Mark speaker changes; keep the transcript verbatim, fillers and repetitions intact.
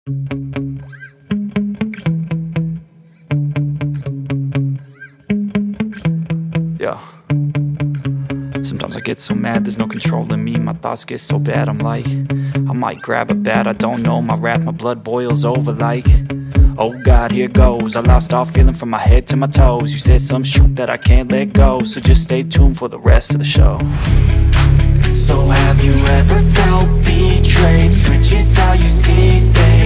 Speaker 1: Yeah. Sometimes I get so mad, there's no controlling me. My thoughts get so bad, I'm like, I might grab a bat, I don't know. My wrath, my blood boils over like, oh God, here goes. I lost all feeling from my head to my toes. You said some shit that I can't let go, so just stay tuned for the rest of the show. So have you ever felt betrayed? Switches how you see things.